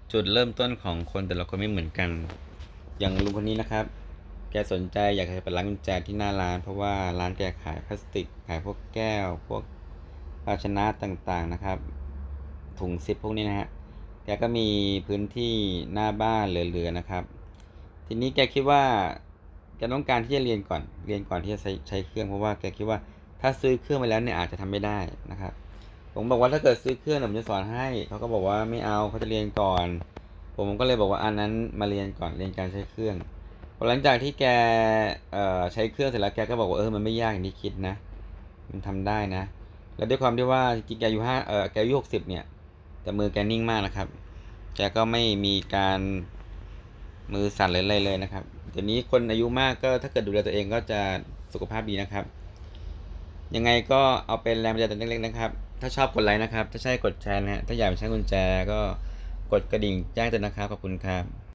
จุดเริ่มต้นของคนแต่ละคนไม่เหมือนกัน อย่างลุงคนนี้นะครับ แกสนใจอยากจะไปร้านกุญแจที่หน้าร้านเพราะว่าร้านแกขายพลาสติกขายพวกแก้วพวกภาชนะต่างๆนะครับถุงซิปพวกนี้นะฮะแกก็มีพื้นที่หน้าบ้านเหลือๆนะครับทีนี้แกคิดว่าแกต้องการที่จะเรียนก่อนที่จะใช้เครื่องเพราะว่าแกคิดว่าถ้าซื้อเครื่องไปแล้วเนี่ยอาจจะทำไม่ได้นะครับผมบอกว่าถ้าเกิดซื้อเครื่องผมจะสอนให้เขาก็บอกว่าไม่เอาเขาจะเรียนก่อนผมก็เลยบอกว่าอันนั้นมาเรียนก่อนเรียนการใช้เครื่อง พอหลังจากที่แกใช้เครื่องเสร็จแล้วแกก็บอกว่ามันไม่ยากอย่างที่คิดนะมันทำได้นะแล้วด้วยความที่ว่าจริงๆแกอายุแกอายุ60เนี่ยแต่มือแกนิ่งมากนะครับแกก็ไม่มีการมือสั่นหรืออะไรเลยนะครับเดี๋ยวนี้คนอายุมากก็ถ้าเกิดดูแลตัวเองก็จะสุขภาพดีนะครับยังไงก็เอาเป็นแรงบันดาลใจเล็กๆนะครับถ้าชอบกดไลค์นะครับถ้าใช่กดแชร์นะฮะถ้าอยากใช้กุญแจก็กดกระดิ่งแจ้งเตือนนะครับขอบคุณครับ